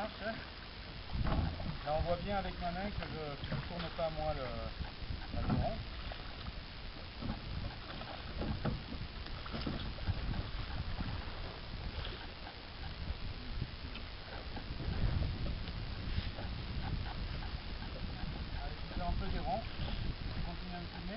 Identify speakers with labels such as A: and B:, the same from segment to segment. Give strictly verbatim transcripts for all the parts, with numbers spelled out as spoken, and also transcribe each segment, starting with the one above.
A: marche. Hein. Là on voit bien avec ma main que je ne tourne pas moi le l'aviron. Allez, je fais un peu des ronds. Je continue à me filmer.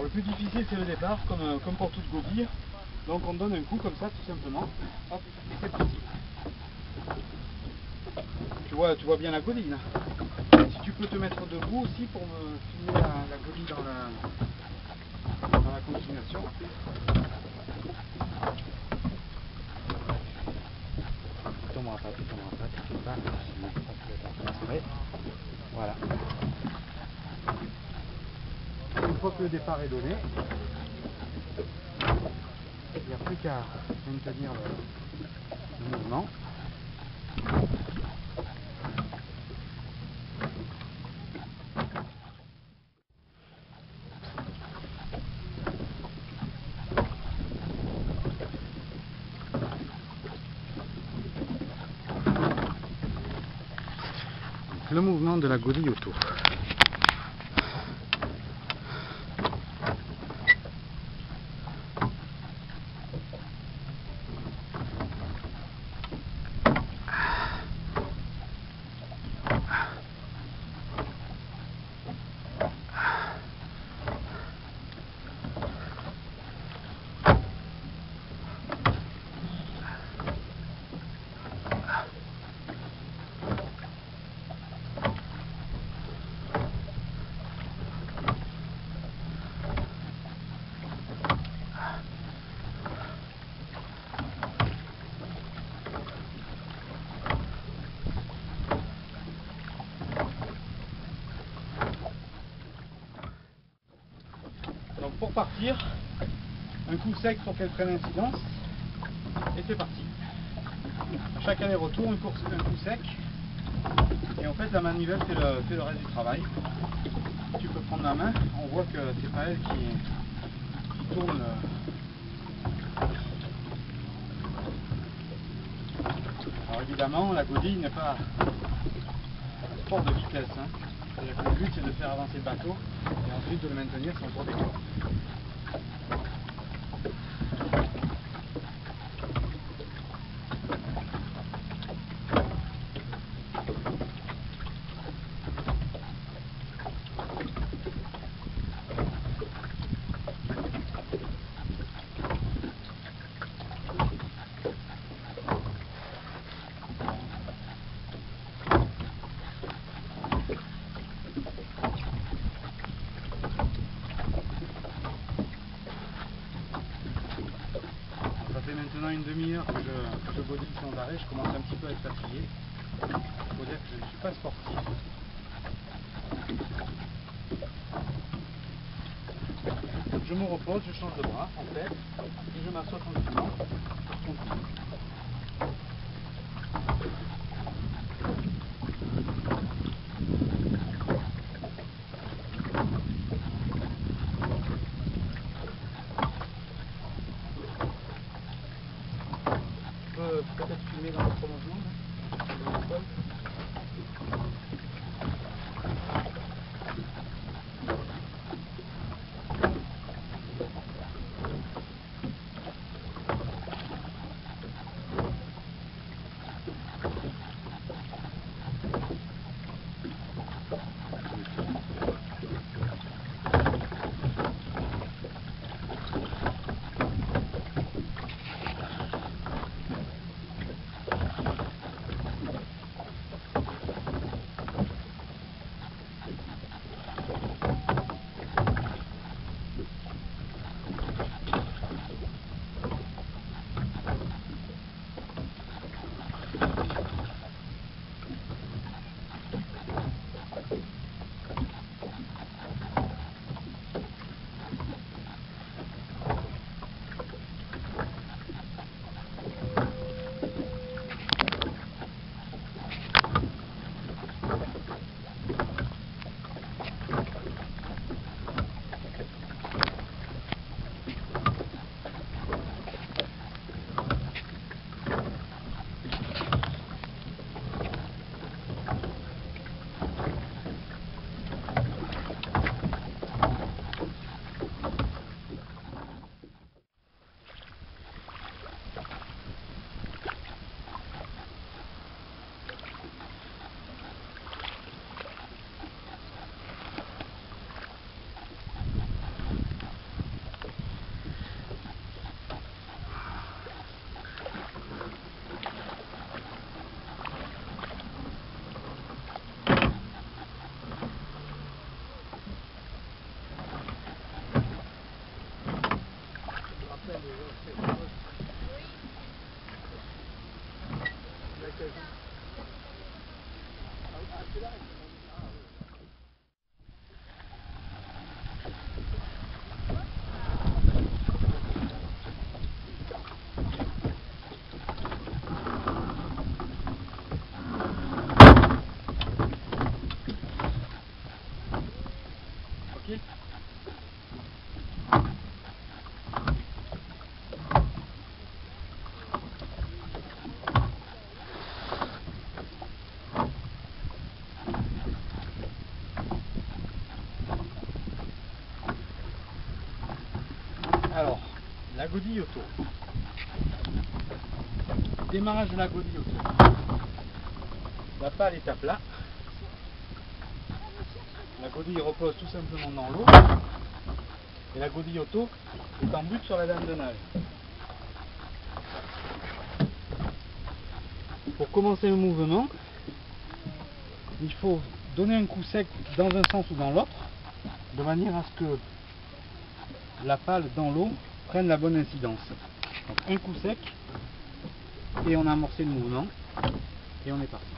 A: plus difficile c'est le départ, comme, euh, comme pour toute godille. Donc on donne un coup comme ça tout simplement. Hop, et c'est parti. Tu vois, tu vois bien la godille là. Si tu peux te mettre debout aussi pour me filmer la, la godille dans la, dans la continuation. Tu tomberas pas, tu tomberas pas, tu tomberas pas. Voilà. Une fois que le départ est donné, il n'y a plus qu'à maintenir le, le mouvement. Le mouvement de la godille autour. Donc pour partir, un coup sec pour qu'elle prenne incidence, et c'est parti. À chaque aller-retour, un coup sec, et en fait la manivelle fait le, fait le reste du travail. Tu peux prendre la main, on voit que c'est pas elle qui, qui tourne. Alors évidemment, la godille n'est pas un sport de vitesse. Hein. C'est-à-dire que le but c'est de faire avancer le bateau et ensuite de le maintenir sans trop d'effort. Maintenant une demi-heure que je, que je godille sans arrêt, je commence un petit peu à être fatigué. Il faut dire que je ne suis pas sportif. Je me repose, je change de bras en fait, et je m'assois tranquillement. Je continue. Peut-être filmer dans le prolongement là, dans le sol. Alors, la godille auto. Démarrage de la godille auto. La pale est à plat. La godille repose tout simplement dans l'eau. Et la godille auto est en but sur la dame de nage. Pour commencer le mouvement, il faut donner un coup sec dans un sens ou dans l'autre, de manière à ce que la pale dans l'eau prenne la bonne incidence. Donc un coup sec, et on a amorcé le mouvement, et on est parti.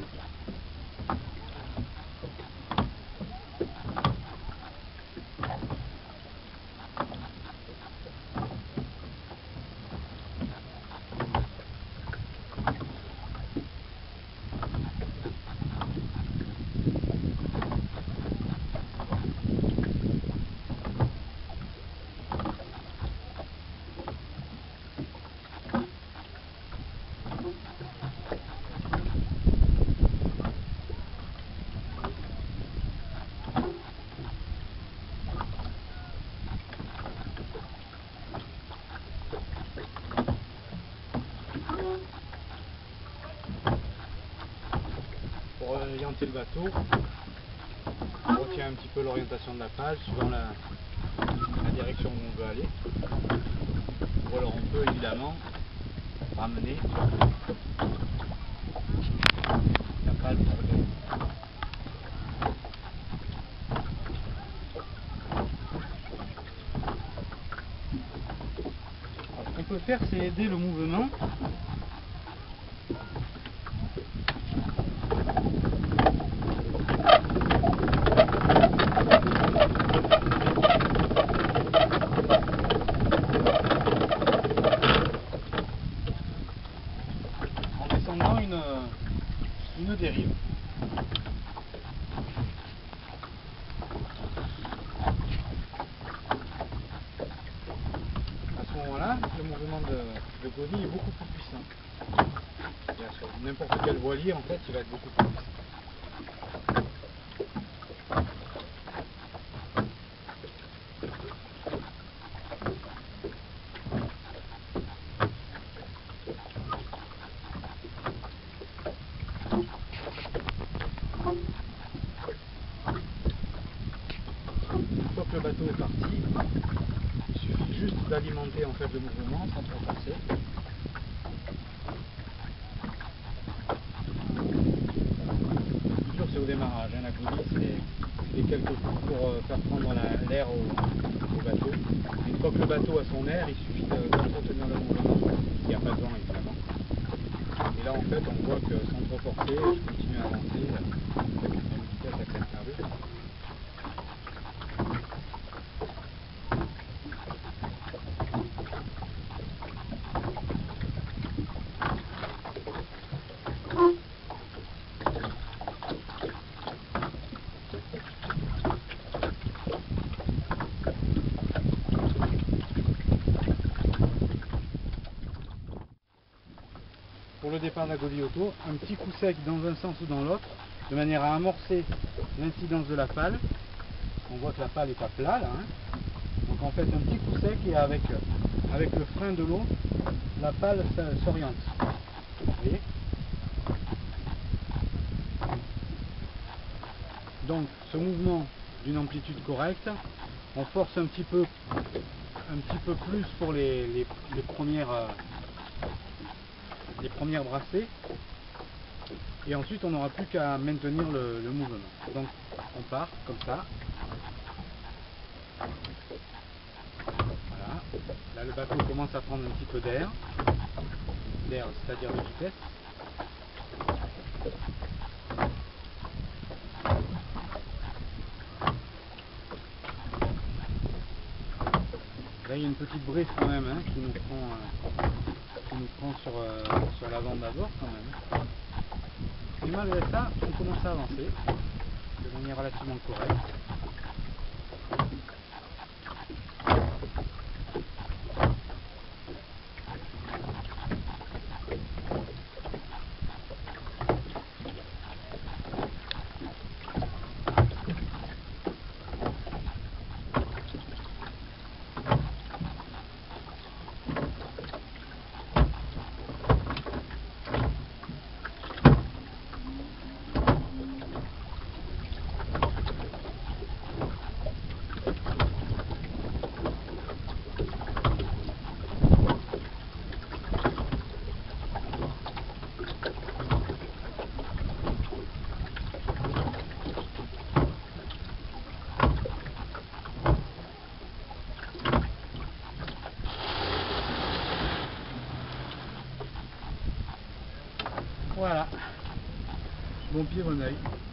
A: Pour orienter le bateau, on retient un petit peu l'orientation de la pale suivant la, la direction où on veut aller. Ou alors on peut évidemment ramener la pale pour le... Ce qu'on peut faire, c'est aider le mouvement. Une, une dérive. À ce moment-là, le mouvement de, de godille est beaucoup plus puissant. N'importe quel voilier, en fait, il va être beaucoup plus puissant. Une fois que le bateau est parti, il suffit juste d'alimenter en fait le mouvement sans trop forcer. Le plus dur c'est au démarrage, hein, la godille c'est quelques coups pour euh, faire prendre l'air au, au bateau. Une fois que le bateau a son air, il suffit d'entretenir le mouvement, s'il n'y a pas de vent évidemment. Et là en fait on voit que sans trop forcer, je continue à avancer à une vitesse acceptable. Pour le départ de la godille auto, un petit coup sec dans un sens ou dans l'autre, de manière à amorcer l'incidence de la pale. On voit que la pale est à plat là. Hein. Donc en fait un petit coup sec et avec, avec le frein de l'eau, la pale s'oriente. Vous voyez ? Donc ce mouvement d'une amplitude correcte, on force un petit peu, un petit peu plus pour les, les, les premières... Euh, les premières brassées, et ensuite on n'aura plus qu'à maintenir le, le mouvement. Donc on part comme ça. Voilà. Là le bateau commence à prendre un petit peu d'air, d'air c'est-à-dire de vitesse. Là il y a une petite brise quand même hein, qui nous prend, euh, qui nous prend sur, euh, sur l'avant d'abord quand même. Et malgré ça, on commence à avancer de manière relativement correcte. Voilà. Bon pied, bon oeil.